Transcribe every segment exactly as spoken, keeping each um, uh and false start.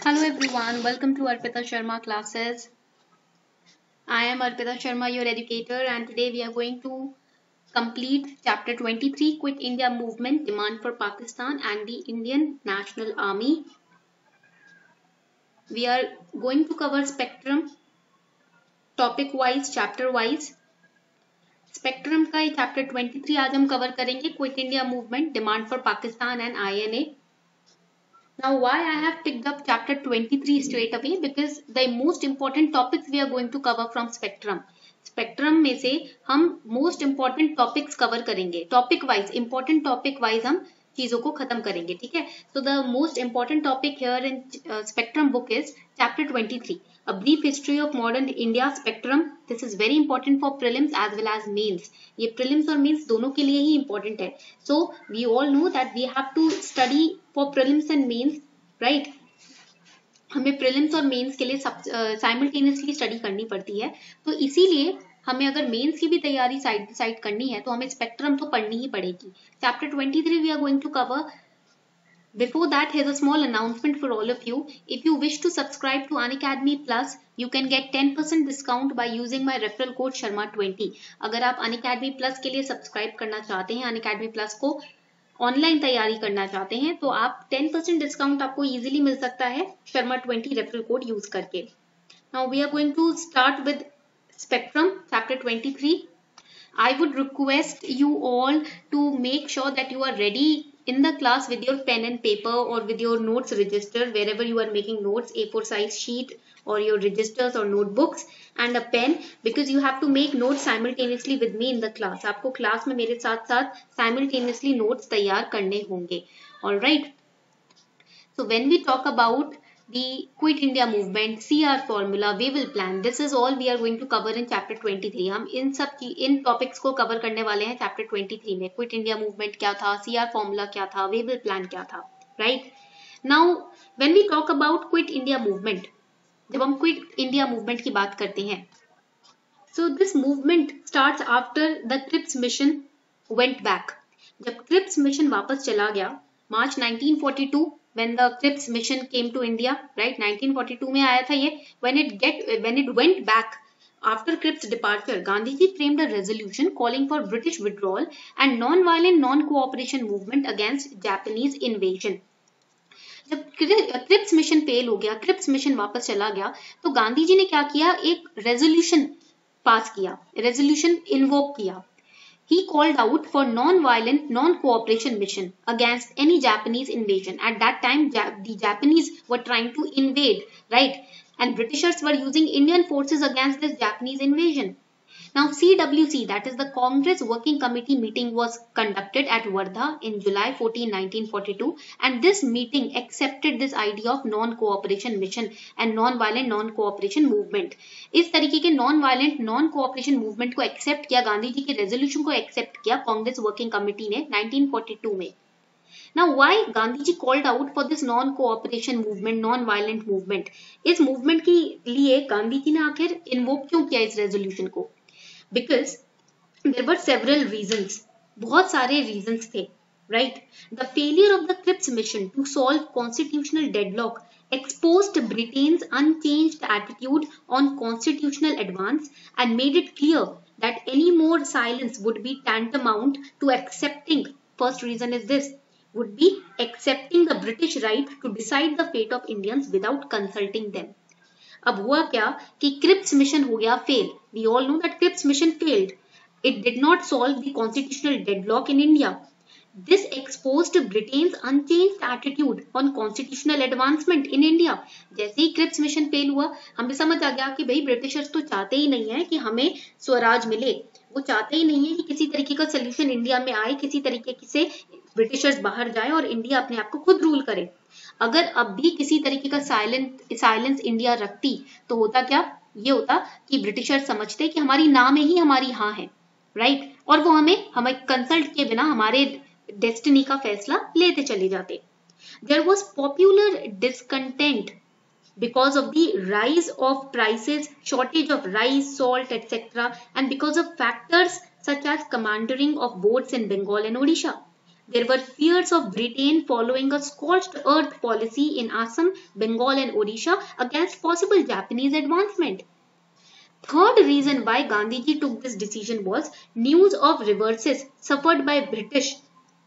Hello everyone, welcome to Arpita Sharma classes. I am Arpita Sharma, your educator, and today we are going to complete chapter twenty-three, Quit India Movement, Demand for Pakistan and the Indian National Army. We are going to cover spectrum, topic wise, chapter wise. Spectrum का chapter twenty-three आज हम cover करेंगे, quit India movement, demand for Pakistan and INA. Now, why I have picked up chapter twenty-three straight away? Because the most important topics we are going to cover from spectrum. Spectrum में से हम most important topics cover करेंगे, topic wise, important topic wise हम चीजों को खत्म करेंगे. ठीक है, so the most important topic here in spectrum book is chapter twenty-three, a brief history of modern India spectrum. This is very important for prelims as well as mains. ये prelims और mains दोनों के लिए ही important है. So we all know that we have to study for prelims and mains, right? हमें prelims और mains के लिए साइमल्टेनियसली स्टडी करनी पड़ती है. तो इसीलिए हमें अगर मेंस की भी तैयारी साइड बाय साइड करनी है तो हमें स्पेक्ट्रम तो पढ़नी ही पड़ेगी. Chapter twenty-three we are going to cover. Before that, here's a small announcement for all of you. If you wish to subscribe to Unacademy Plus, you can get ten percent discount by using my referral code Sharma twenty. अगर आप Unacademy Plus के लिए subscribe करना चाहते हैं, Unacademy Plus को online तैयारी करना चाहते हैं, तो आप ten percent डिस्काउंट आपको इजीली मिल सकता है Sharma twenty referral code use करके. Now we are going to start with spectrum chapter twenty-three. I would request you all to make sure that you are ready in the class with your pen and paper or with your notes register wherever you are making notes, A four size sheet or your registers or notebooks and a pen, because you have to make notes simultaneously with me in the class. आपको class में मेरे साथ साथ simultaneously notes तैयार करने होंगे. All right. So when we talk about the Quit India movement, C R formula, waiver plan, this is all we are going to cover in chapter twenty-three. हम इन सब इन टॉपिक्स को कवर करने वाले हैं chapter twenty-three में. Quit India movement क्या था, C R formula क्या था, waiver plan क्या था, right? Now when we talk about Quit India movement, जब हम क्विट इंडिया मूवमेंट की बात करते हैं, so this movement starts after the Cripps mission went back. जब क्रिप्स मिशन वापस चला गया, मार्च nineteen forty-two, when the Cripps mission came to India, right? nineteen forty-two में आया था ये. When it get when it went back after Cripps departure, Gandhiji framed a resolution calling for British withdrawal and non-violent non-cooperation movement against Japanese invasion. जब Cripps mission fail हो गया, Cripps mission वापस चला गया, तो गांधी जी ने क्या किया, एक रेजोल्यूशन पास किया, रेजोल्यूशन इन्वोक किया. He called out for non-violent, non-cooperation mission against any Japanese invasion. At that time, the Japanese were trying to invade, right? And Britishers were using Indian forces against this Japanese invasion. Now, C W C, that is the Congress Working Committee meeting, was conducted at Wardha in July fourteenth, nineteen forty-two, and this meeting accepted this idea of non-cooperation mission and non-violent non-cooperation movement. इस तरीके के non-violent non-cooperation movement को accept किया, गांधी जी के resolution को accept किया Congress Working Committee ने nineteen forty-two में. Now, why Gandhi ji called out for this non-cooperation movement, non-violent movement? इस movement के लिए गांधी जी ने आखिर invoke क्यों किया इस resolution को? Because there were several reasons. बहुत सारे reasons थे, right? The failure of the Cripps mission to solve constitutional deadlock exposed Britain's unchanged attitude on constitutional advance and made it clear that any more silence would be tantamount to accepting, first reason is this, would be accepting the British right to decide the fate of Indians without consulting them. अब हुआ क्या कि Cripps mission हो गया fail. We all know that Cripps mission failed. It did not solve the constitutional deadlock in India. This exposed Britain's unchanged attitude on constitutional advancement in India. जैसे ही Cripps mission fail हुआ, हमें समझ आ गया कि भाई Britishers तो चाहते ही नहीं है कि हमें स्वराज मिले, वो चाहते ही नहीं है कि किसी तरीके का सोल्यूशन इंडिया में आए, किसी तरीके से ब्रिटिशर्स बाहर जाए और इंडिया अपने आप को खुद रूल करे. अगर अब भी किसी तरीके का साइलेंट साइलेंस इंडिया रखती तो होता क्या, ये होता कि ब्रिटिशर्स समझते कि हमारी ना में ही हमारी हाँ है, राइट? और वो हमें हमें कंसल्ट के बिना हमारे डेस्टिनी का फैसला लेते चले जाते. There was popular discontent because of the rise of prices, shortage of rice, salt, et cetera, and because of factors such as commandeering of boats in Bengal and Odisha. There were fears of Britain following a scorched earth policy in Assam, Bengal and Odisha against possible Japanese advancement. Third reason why Gandhiji took this decision was news of reverses suffered by British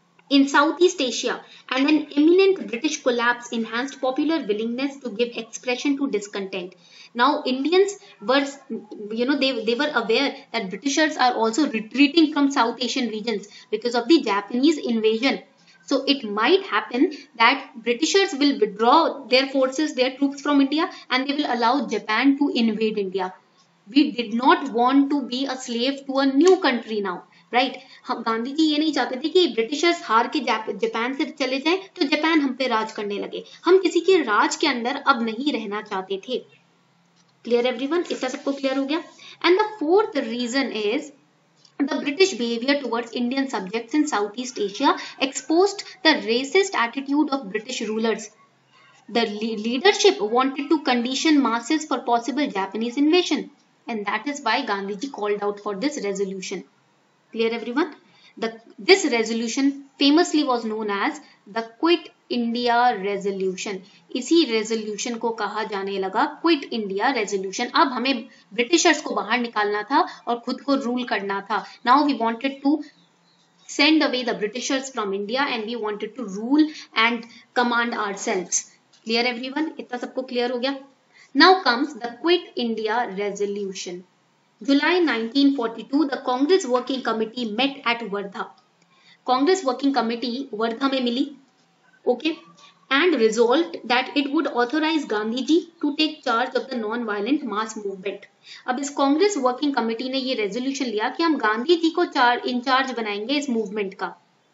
in Southeast Asia and an imminent British collapse enhanced popular willingness to give expression to discontent. Now Indians were, you know, they, they were aware that Britishers are also retreating from South Asian regions because of the Japanese invasion. So it might happen that Britishers will withdraw their forces, their troops from India, and they will allow Japan to invade India. We did not want to be a slave to a new country now. Right right? Gandhi ji ये नहीं चाहते थे कि Britishers हार के Japan से चले जाएं तो जापान हम पे राज करने लगे. हम किसी के राज के अंदर अब नहीं रहना चाहते थे. Clear everyone? इतना सबको क्लियर हो गया? And the fourth reason is the British behavior towards Indian subjects in Southeast Asia exposed the racist attitude of British rulers. The le- leadership wanted to condition masses for possible Japanese invasion, and that is why Gandhiji called out for this resolution. Clear everyone? The, this resolution famously was known as the Quit India Resolution. इसी resolution को कहा जाने लगा Quit India Resolution. अब हमें Britishers को बाहर निकालना था और खुद को रूल करना था. Now we wanted to send away the Britishers from India and we wanted to rule and command ourselves. Clear everyone? इतना सबको clear हो गया? Now comes the Quit India Resolution. July nineteen forty-two, the Congress Working Committee met at Wardha. Congress Working Committee Wardha में मिली, okay, and resolved that it would authorize Gandhiji to take charge of the non-violent mass movement. अब इस Congress Working Committee ने ये resolution लिया कि हम गांधी जी को in charge बनाएंगे इस movement का.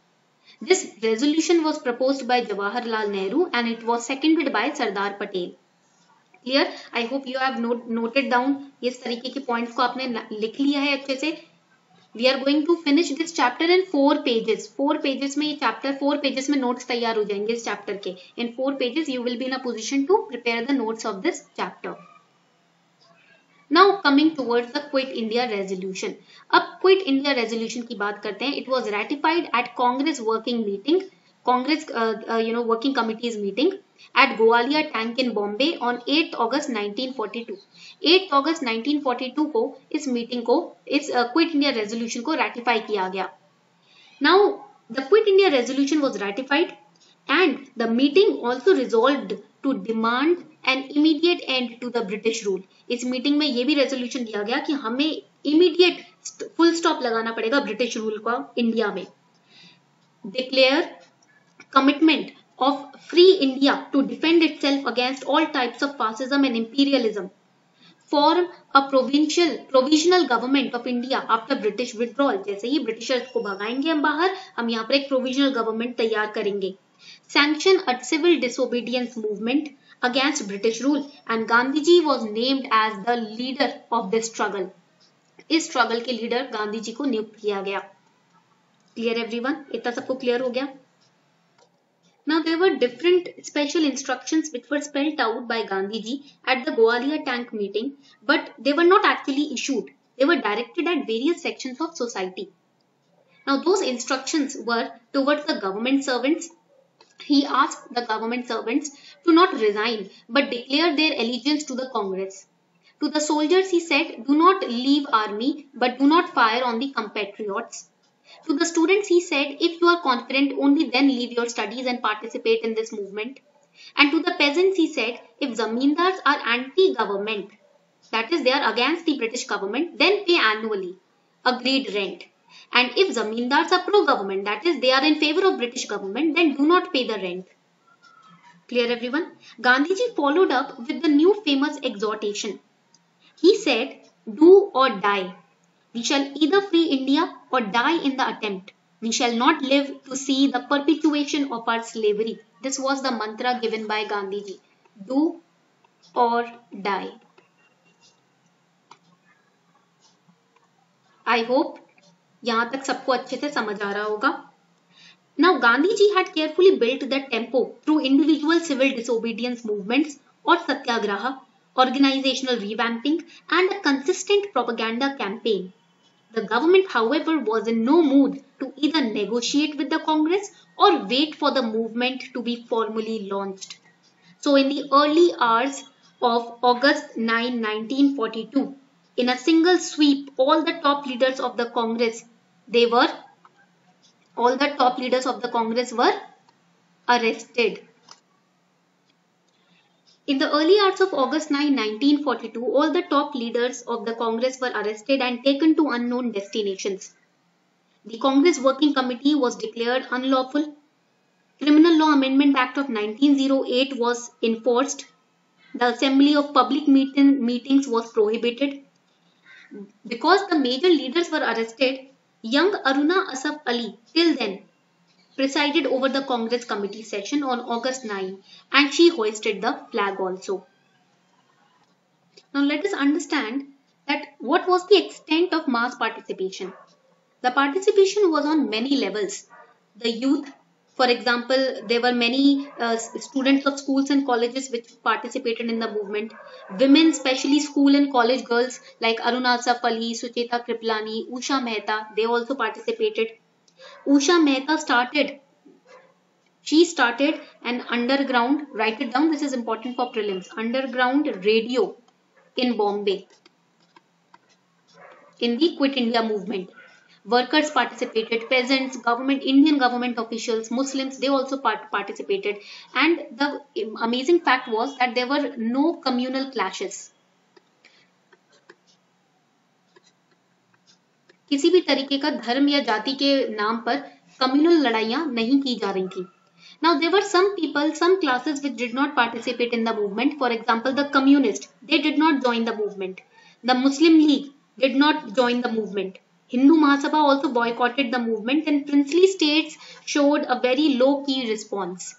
This resolution was proposed by Jawaharlal Nehru and it was seconded by Sardar Patel. Clear? I hope you have noted down. इस तरीके के पॉइंट्स को आपने लिख लिया है अच्छे से. We are going to finish this chapter in four pages. Four pages में ये चैप्टर फोर पेजेस में नोट्स तैयार हो जाएंगे इस चैप्टर के. In four pages you will be in a position to prepare the notes of this chapter. Now coming towards the quit India resolution. अब quit India resolution की बात करते हैं. It was ratified at Congress working meeting, Congress you no working committees meeting at Goalia Tank in Bombay on eighth August nineteen forty-two. eighth August nineteen forty-two को इस meeting को इस quit India resolution को ratify किया गया. Now the Quit India Resolution was ratified and the meeting also resolved to demand an immediate end to the British rule. इस meeting में ये भी रेजोल्यूशन दिया गया कि हमें इमीडिएट फुल स्टॉप लगाना पड़ेगा ब्रिटिश रूल का इंडिया में. Declare commitment of free India to defend itself against all types of fascism and imperialism. Form a provincial provisional government of India after British withdrawal. जैसे ही Britishers को भगाएंगे हम बाहर, हम यहाँ पर एक provisional government तैयार करेंगे. Sanction a civil disobedience movement against British rule and Gandhiji was named as the leader of this struggle. इस struggle के leader गांधी जी को नियुक्त किया गया. Clear everyone? इतना सबको clear हो गया? Now there were different special instructions which were spelled out by Gandhiji at the Goalia Tank meeting, but they were not actually issued. They were directed at various sections of society. Now those instructions were towards the government servants. He asked the government servants to not resign but declare their allegiance to the Congress. To the soldiers he said, do not leave army but do not fire on the compatriots. To the students he said, if you are confident, only then leave your studies and participate in this movement. And to the peasants he said, if zamindars are anti-government, that is they are against the British government, then pay annually agreed rent. And if zamindars are pro-government, that is they are in favor of British government, then do not pay the rent. Clear everyone? Gandhiji followed up with the new famous exhortation. He said, do or die. We shall either free India or die in the attempt. We shall not live to see the perpetuation of our slavery. This was the mantra given by Gandhiji. Do or die. I hope यहाँ तक सबको अच्छे से समझ आ रहा होगा. Now Gandhiji had carefully built the tempo through individual civil disobedience movements or satyagraha, organizational revamping and a consistent propaganda campaign. The government, however, was in no mood to either negotiate with the Congress or wait for the movement to be formally launched. So in the early hours of August ninth, nineteen forty-two, in a single sweep, all the top leaders of the Congress, they were, all the top leaders of the Congress were arrested. In the early hours of August ninth, nineteen forty-two, all the top leaders of the Congress were arrested and taken to unknown destinations. The Congress Working Committee was declared unlawful. Criminal Law Amendment Act of nineteen oh eight was enforced. The assembly of public meeting, meetings was prohibited. Because the major leaders were arrested, young Aruna Asaf Ali, till then, presided over the Congress committee session on August ninth, and she hoisted the flag also. Now let us understand that what was the extent of mass participation. The participation was on many levels. The youth, for example, there were many uh, students of schools and colleges which participated in the movement. Women, especially school and college girls like Aruna Asaf Ali, Sucheta Kriplani, Usha Mehta, they also participated. Usha Mehta started, she started an underground, write it down, this is important for prelims, underground radio in Bombay in the Quit India movement. Workers participated, peasants, government, Indian government officials, Muslims, they also part participated. And the amazing fact was that there were no communal clashes. किसी भी तरीके का धर्म या जाति के नाम पर कम्युनल लड़ाइयां नहीं की जा रही थी. Now there were some people, some classes which did not participate in the movement. For example, the communists, they did not join the movement. The Muslim League did not join the movement. Hindu Mahasabha also boycotted the movement, and princely states showed a very low-key response.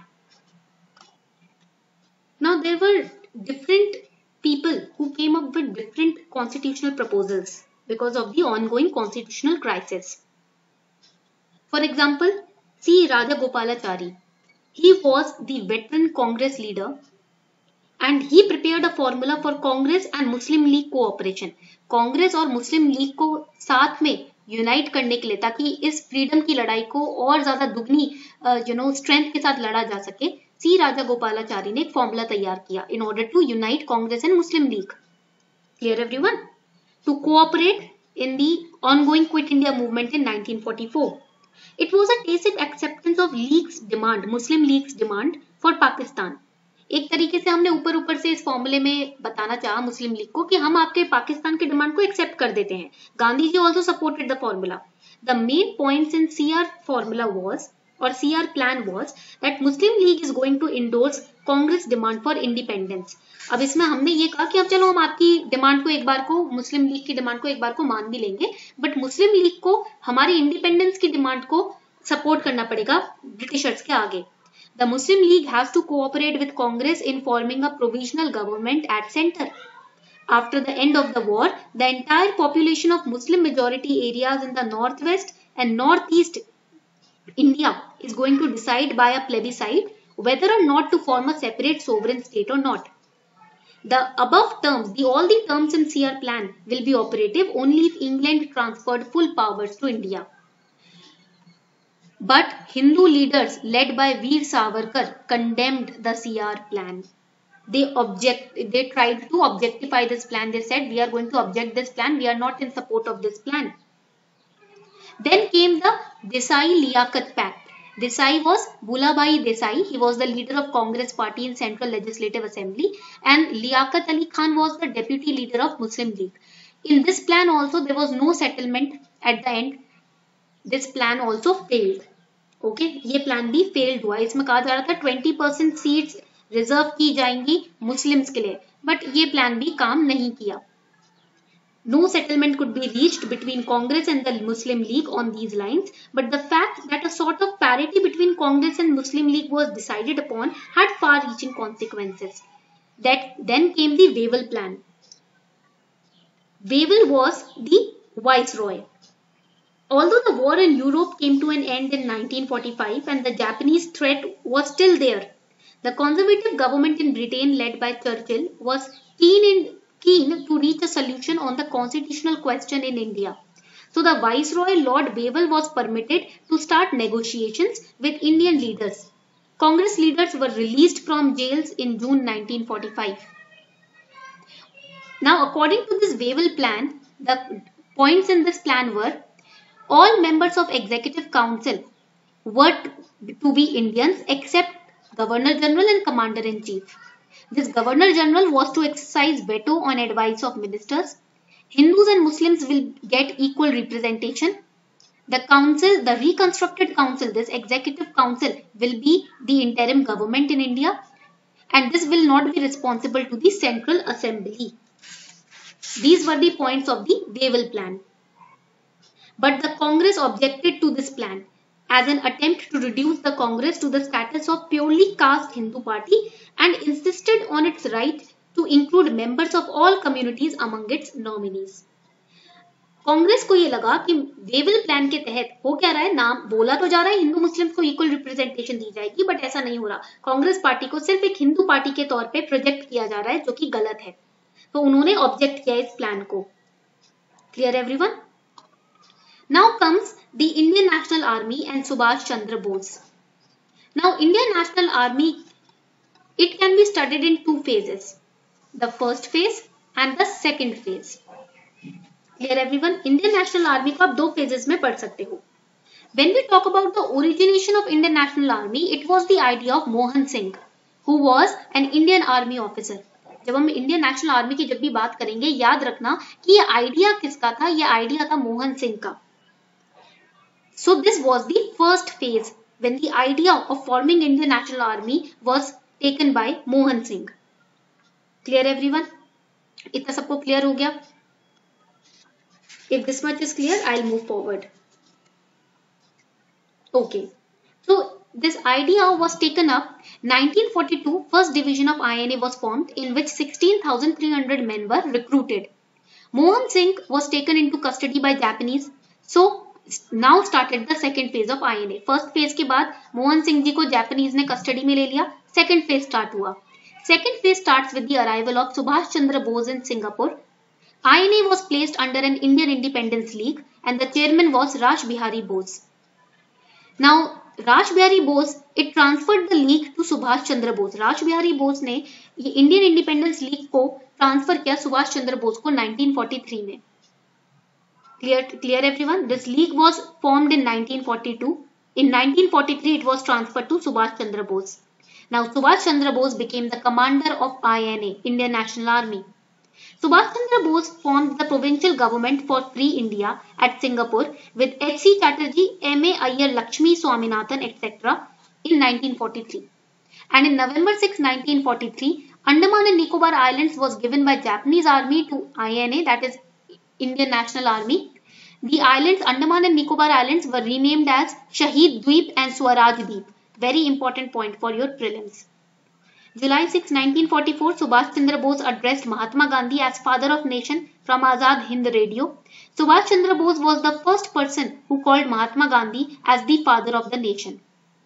Now there were different people who came up with different constitutional proposals because of the ongoing constitutional crisis. For example, C. Rajagopalachari. He was the veteran Congress leader and he prepared a formula for Congress and Muslim League cooperation. Congress और मुस्लिम league को साथ में unite करने के लिए, ताकि इस freedom की लड़ाई को और ज्यादा दुगनी यू नो स्ट्रेंथ के साथ लड़ा जा सके, सी राजागोपालाचारी ने एक फॉर्मूला तैयार किया in order to unite Congress and Muslim League. Clear everyone? To cooperate in the ongoing Quit India movement in nineteen forty-four. It was a tacit acceptance of League's demand, Muslim League's demand for Pakistan. एक तरीके से हमने ऊपर ऊपर से इस फॉर्मूले में बताना चाहा मुस्लिम लीग को कि हम आपके पाकिस्तान के डिमांड को एक्सेप्ट कर देते हैं. Gandhi ji also supported the formula. The main points in CR formula was और CR plan was that Muslim League is going to endorse Congress demand for independence. अब इसमें हमने ये कहा कि अब चलो हम आपकी डिमांड को एक बार को, मुस्लिम लीग की डिमांड को एक बार को मान भी लेंगे, बट मुस्लिम लीग को हमारी इंडिपेंडेंस की डिमांड को सपोर्ट करना पड़ेगा ब्रिटिशर्स के आगे. The Muslim League has to cooperate with Congress in forming a provisional government at center. After the end of the war, the entire population of Muslim majority areas in the northwest and northeast India is going to decide by a plebiscite whether or not to form a separate sovereign state or not. The above terms, the all the terms in C R plan will be operative only if England transferred full powers to India. But Hindu leaders led by Veer Savarkar condemned the C R plan. They object. They tried to objectify this plan. They said, we are going to object this plan. We are not in support of this plan. Then came the Desai-Liaquat Pact. Desai was Bhulabhai Desai. He was the leader of Congress party in Central Legislative Assembly, and Liaquat Ali Khan was the deputy leader of Muslim League. In this plan also there was no settlement at the end. This plan also failed. Okay okay, ये plan भी failed हुआ. इसमें कहा जा रहा था twenty percent seats reserve की जाएंगी मुस्लिम्स के लिए, बट ये प्लान भी काम नहीं किया. No settlement could be reached between Congress and the Muslim League on these lines, but the fact that a sort of parity between Congress and Muslim League was decided upon had far reaching consequences. That then came the Wavell plan. Wavell was the viceroy. Although the war in Europe came to an end in nineteen forty-five and the Japanese threat was still there, the conservative government in Britain led by Churchill was keen, in, keen to reach a solution on the constitutional question in India. So the Viceroy Lord Wavell was permitted to start negotiations with Indian leaders. Congress leaders were released from jails in June nineteen forty-five. Now, according to this Wavell plan, the points in this plan were all members of Executive Council were to be Indians except Governor General and Commander-in-Chief. This Governor General was to exercise veto on advice of ministers. Hindus and Muslims will get equal representation. The council, the reconstructed council, this executive council will be the interim government in India, and this will not be responsible to the Central Assembly. These were the points of the Wavell plan. But the Congress objected to this plan as an attempt to reduce the Congress to the status of purely caste Hindu party and insisted on its right to include members of all communities among its nominees. Congress को ये लगा कि Wavell plan के तहत हो क्या रहा है, नाम बोला तो जा रहा है हिंदू मुस्लिम्स को इक्वल रिप्रेजेंटेशन दी जाएगी, बट ऐसा नहीं हो रहा. कांग्रेस पार्टी को सिर्फ एक हिंदू पार्टी के तौर पे प्रोजेक्ट किया जा रहा है, जो कि गलत है. तो उन्होंने ऑब्जेक्ट किया इस प्लान को. Clear everyone? Now comes the Indian National Army and Subhash Chandra Bose. Now Indian National Army, it can be studied in two phases, the first phase and the second phase. Clear everyone? Indian National Army को आप दो phases में पढ़ सकते हो. When we talk about the origination of Indian National Army, it was the idea of Mohan Singh, who was an Indian Army officer. जब हम Indian National army की जब भी बात करेंगे, याद रखना कि ये आइडिया किसका था, ये आइडिया था मोहन सिंह का. So this was the first phase when the idea of forming Indian National Army was taken by Mohan Singh. Clear everyone? इतना सबको clear हो गया? If this much is clear, I'll move forward. Okay. So this idea was taken up. nineteen forty-two, first division of I N A was formed, in which sixteen thousand three hundred men were recruited. Mohan Singh was taken into custody by Japanese. So now started the second phase of I N A. First phase के बाद मोहन सिंह जी को Japanese ने custody में ले लिया. Second phase start हुआ. Second phase starts with the arrival of Subhash Chandra Bose in Singapore. I N A was placed under an Indian Independence League and the chairman was Raj Bihari Bose. Now Raj Bihari Bose, it transferred the league to Subhash Chandra Bose. Raj Bihari Bose ने ये Indian Independence League को transfer किया सुभाष चंद्र बोस को nineteen forty-three में. Clear, clear everyone? This league was formed in nineteen forty-two. In nineteen forty-three, it was transferred to Subhash Chandra Bose. Now Subhash Chandra Bose became the commander of I N A, Indian National Army. Subhash Chandra Bose formed the provincial government for Free India at Singapore with H C Chatterjee, M A Iyer, Lakshmi Swaminathan, et cetera in nineteen forty-three. And in November sixth, nineteen forty-three, Andaman and Nicobar Islands was given by Japanese Army to I N A, that is Indian National Army. The islands, Andaman and Nicobar Islands, were renamed as Shahid Dweep and Swaraj Deep. Very important point for your prelims. July sixth, nineteen forty-four, Subhash Chandra Bose addressed Mahatma Gandhi as Father of Nation from Azad Hind Radio. Subhash Chandra Bose was the first person who called Mahatma Gandhi as the Father of the Nation.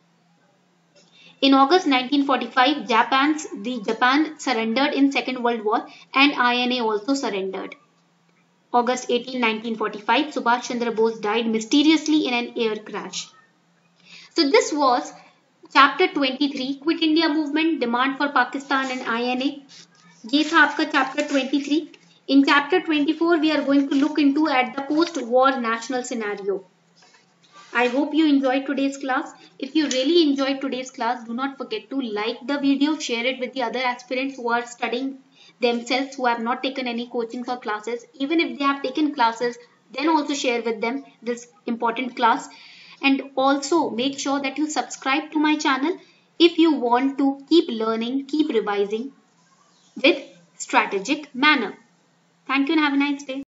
In August nineteen forty-five, Japan's, the Japan surrendered in Second World War and I N A also surrendered. August eighteenth, nineteen forty-five, Subhash Chandra Bose died mysteriously in an air crash. So this was Chapter twenty-three, Quit India Movement, Demand for Pakistan and I N A. ये था आपका Chapter twenty-three. In Chapter twenty-four, we are going to look into at the post-war national scenario. I hope you enjoyed today's class. If you really enjoyed today's class, do not forget to like the video, share it with the other aspirants who are studying themselves, who have not taken any coachings or classes. Even if they have taken classes, then also share with them this important class. And also make sure that you subscribe to my channel if you want to keep learning, keep revising with strategic manner. Thank you and have a nice day.